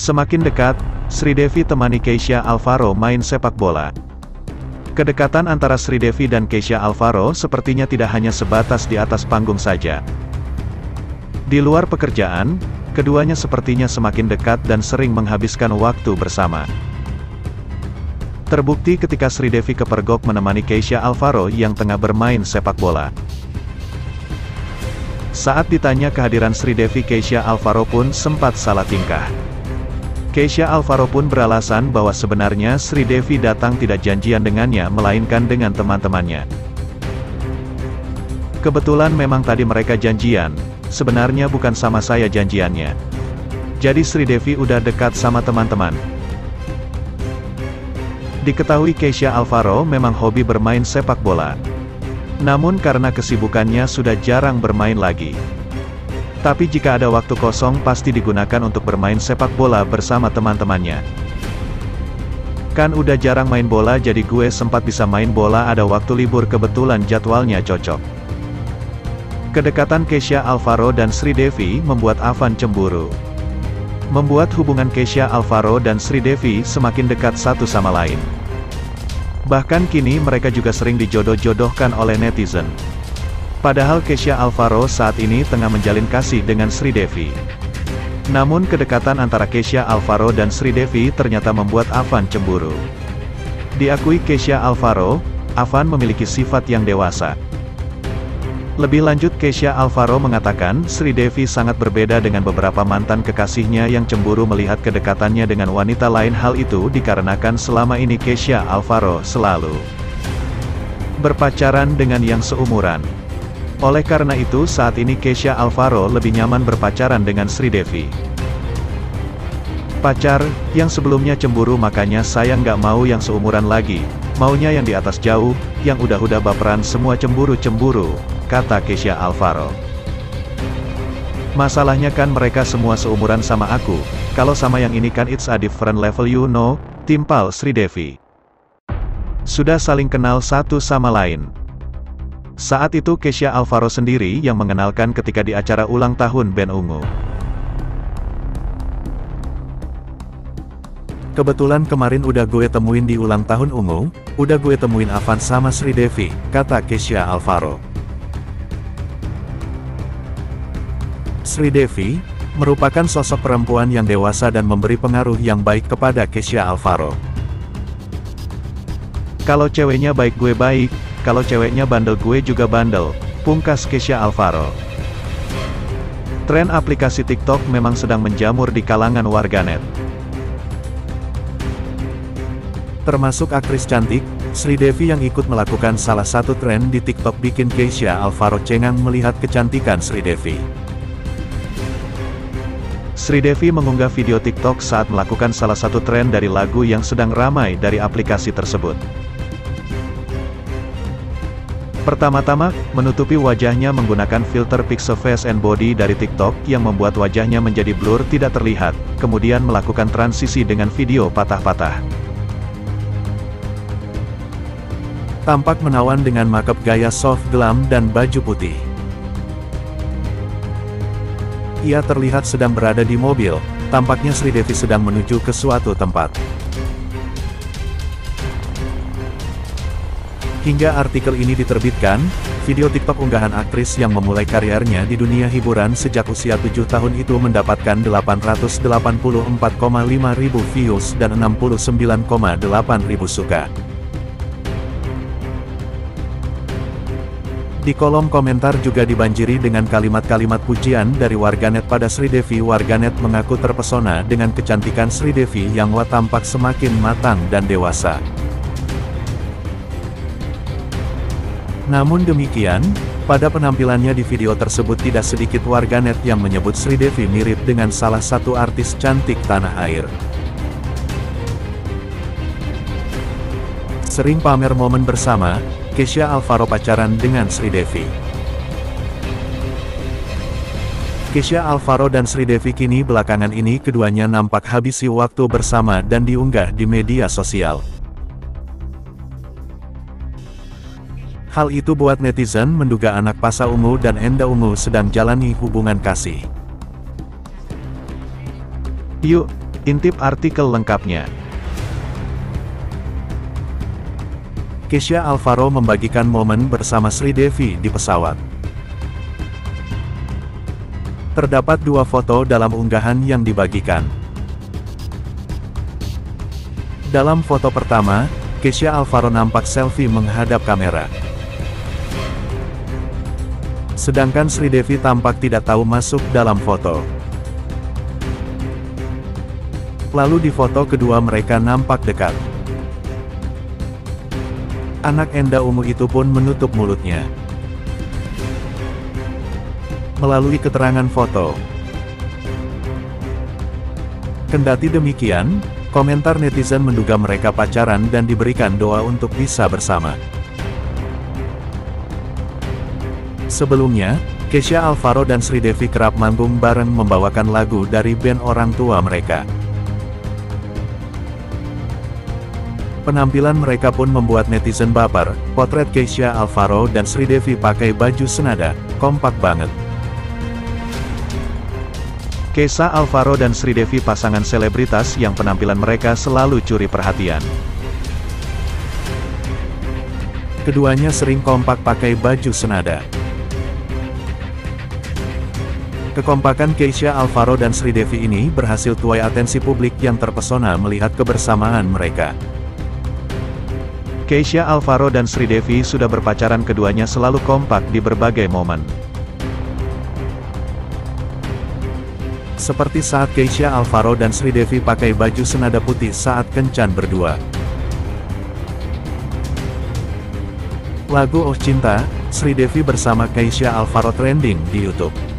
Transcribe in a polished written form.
Semakin dekat, Sridevi temani Keisha Alvaro main sepak bola. Kedekatan antara Sridevi dan Keisha Alvaro sepertinya tidak hanya sebatas di atas panggung saja. Di luar pekerjaan, keduanya sepertinya semakin dekat dan sering menghabiskan waktu bersama. Terbukti ketika Sridevi kepergok menemani Keisha Alvaro yang tengah bermain sepak bola. Saat ditanya kehadiran Sridevi, Keisha Alvaro pun sempat salah tingkah. Keisha Alvaro pun beralasan bahwa sebenarnya Sridevi datang tidak janjian dengannya melainkan dengan teman-temannya. Kebetulan memang tadi mereka janjian, sebenarnya bukan sama saya janjiannya. Jadi Sridevi udah dekat sama teman-teman. Diketahui Keisha Alvaro memang hobi bermain sepak bola. Namun karena kesibukannya sudah jarang bermain lagi. Tapi jika ada waktu kosong pasti digunakan untuk bermain sepak bola bersama teman-temannya. Kan udah jarang main bola jadi gue sempat bisa main bola ada waktu libur kebetulan jadwalnya cocok. Kedekatan Keisha Alvaro dan Sridevi membuat Avan cemburu. Membuat hubungan Keisha Alvaro dan Sridevi semakin dekat satu sama lain. Bahkan kini mereka juga sering dijodoh-jodohkan oleh netizen. Padahal Keisha Alvaro saat ini tengah menjalin kasih dengan Sridevi. Namun kedekatan antara Keisha Alvaro dan Sridevi ternyata membuat Avan cemburu. Diakui Keisha Alvaro, Avan memiliki sifat yang dewasa. Lebih lanjut Keisha Alvaro mengatakan Sridevi sangat berbeda dengan beberapa mantan kekasihnya yang cemburu melihat kedekatannya dengan wanita lain. Hal itu dikarenakan selama ini Keisha Alvaro selalu berpacaran dengan yang seumuran. Oleh karena itu saat ini Keisha Alvaro lebih nyaman berpacaran dengan Sridevi. Pacar, yang sebelumnya cemburu makanya saya nggak mau yang seumuran lagi, maunya yang di atas jauh, yang udah baperan semua cemburu-cemburu, kata Keisha Alvaro. Masalahnya kan mereka semua seumuran sama aku, kalau sama yang ini kan it's a different level you know, timpal Sridevi. Sudah saling kenal satu sama lain. Saat itu Keisha Alvaro sendiri yang mengenalkan ketika di acara ulang tahun band Ungu. Kebetulan kemarin udah gue temuin di ulang tahun Ungu, udah gue temuin Avan sama Sridevi, kata Keisha Alvaro. Sridevi merupakan sosok perempuan yang dewasa dan memberi pengaruh yang baik kepada Keisha Alvaro. Kalau ceweknya baik gue baik, kalau ceweknya bandel gue juga bandel, pungkas Keisha Alvaro. Tren aplikasi TikTok memang sedang menjamur di kalangan warganet. Termasuk aktris cantik, Sridevi yang ikut melakukan salah satu tren di TikTok bikin Keisha Alvaro cengang melihat kecantikan Sridevi. Sridevi mengunggah video TikTok saat melakukan salah satu tren dari lagu yang sedang ramai dari aplikasi tersebut. Pertama-tama, menutupi wajahnya menggunakan filter Pixel Face and Body dari TikTok yang membuat wajahnya menjadi blur tidak terlihat, kemudian melakukan transisi dengan video patah-patah. Tampak menawan dengan makeup gaya soft glam dan baju putih. Ia terlihat sedang berada di mobil, tampaknya Sridevi sedang menuju ke suatu tempat. Hingga artikel ini diterbitkan, video TikTok unggahan aktris yang memulai karirnya di dunia hiburan sejak usia 7 tahun itu mendapatkan 884,5 ribu views dan 69,8 ribu suka. Di kolom komentar juga dibanjiri dengan kalimat-kalimat pujian dari warganet pada Sridevi. Warganet mengaku terpesona dengan kecantikan Sridevi yang tampak semakin matang dan dewasa. Namun demikian, pada penampilannya di video tersebut tidak sedikit warganet yang menyebut Sridevi mirip dengan salah satu artis cantik tanah air. Sering pamer momen bersama, Keisha Alvaro pacaran dengan Sridevi. Keisha Alvaro dan Sridevi kini belakangan ini keduanya nampak habisi waktu bersama dan diunggah di media sosial. Hal itu buat netizen menduga anak Pasha Ungu dan Enda Ungu sedang jalani hubungan kasih. Yuk, Intip artikel lengkapnya. Kesha Alvaro membagikan momen bersama Sridevi di pesawat. Terdapat 2 foto dalam unggahan yang dibagikan. Dalam foto pertama, Kesha Alvaro nampak selfie menghadap kamera. Sedangkan Sridevi tampak tidak tahu masuk dalam foto. Lalu di foto kedua mereka nampak dekat. Anak Enda Ungu itu pun menutup mulutnya. Melalui keterangan foto. Kendati demikian, komentar netizen menduga mereka pacaran dan diberikan doa untuk bisa bersama. Sebelumnya, Kesha Alvaro dan Sridevi kerap manggung bareng membawakan lagu dari band orang tua mereka. Penampilan mereka pun membuat netizen baper. Potret Kesha Alvaro dan Sridevi pakai baju senada, kompak banget. Kesha Alvaro dan Sridevi pasangan selebritas yang penampilan mereka selalu curi perhatian. Keduanya sering kompak pakai baju senada. Kekompakan Kesha Alvaro dan Sridevi ini berhasil tuai atensi publik yang terpesona melihat kebersamaan mereka. Kesha Alvaro dan Sridevi sudah berpacaran, keduanya selalu kompak di berbagai momen. Seperti saat Kesha Alvaro dan Sridevi pakai baju senada putih saat kencan berdua. Lagu Oh Cinta, Sridevi bersama Kesha Alvaro trending di YouTube.